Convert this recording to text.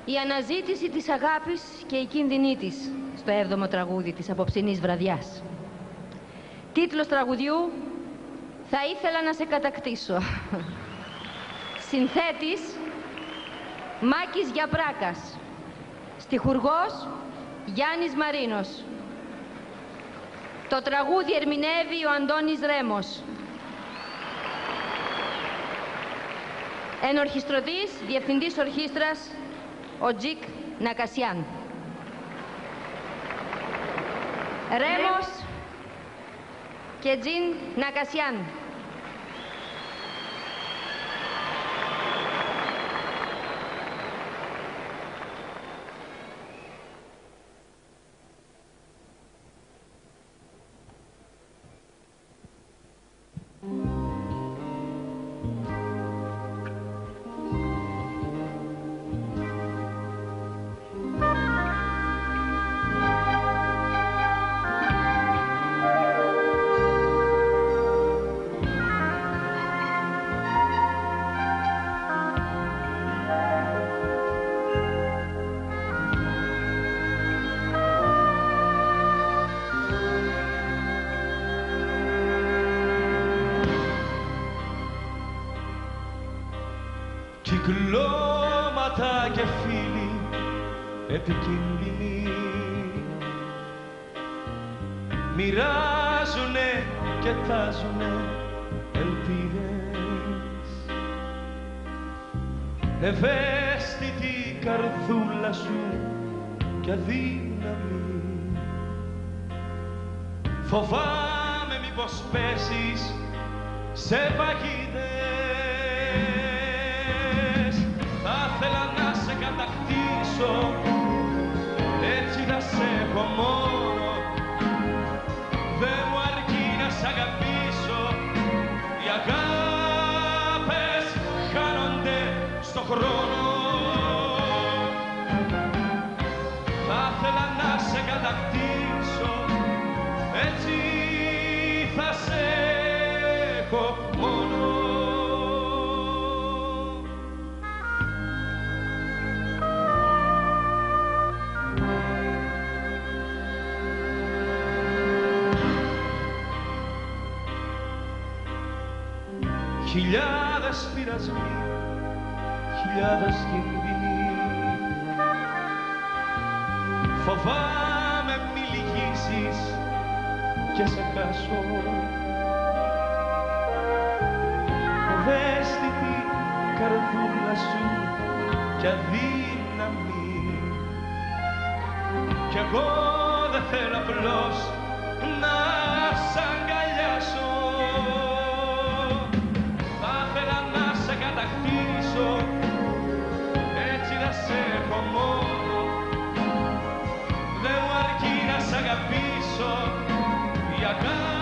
Η αναζήτηση της αγάπης και η κίνδυνή της στο 7ο τραγούδι της απόψινής βραδιάς. Τίτλος τραγουδιού «Θα ήθελα να σε κατακτήσω». Συνθέτης Μάκης Γιαπράκας. Στιχουργός Γιάννης Μαρίνος. Το τραγούδι ερμηνεύει ο Αντώνης Ρέμος. Ενορχιστρωτής, διευθυντής ορχήστρας, ο Τζικ Νακασιάν. Ρέμος και Τζιν Νακασιάν. Κυκλώματα και φίλοι επικίνδυνοι μοιράζουνε και τάζουνε ελπίδες. Ευαίσθητη καρδούλα σου κι αδύναμη, φοβάμαι μήπως πέσεις σε παγίδες. Θα ήθελα να σε κατακτήσω, έτσι θα σε έχω μόνο. Δεν μου αρκεί να σ' αγαπήσω, οι αγάπες χάνονται στο χρόνο. Θα ήθελα να σε κατακτήσω, έτσι θα σε έχω μόνο. Χιλιάδες πειρασμοί, χιλιάδες κινδυνοί, φοβάμαι μη λυγίσεις και σε χάσω. Ευαίσθητη καρδούλα σου κι αδύναμη, κι εγώ δεν θέλω απλώς να σ' αγκαλιάσω. Έτσι να σε έχω μόνο. Δεν μου αρκεί να σ' αγαπήσω, η αγάπη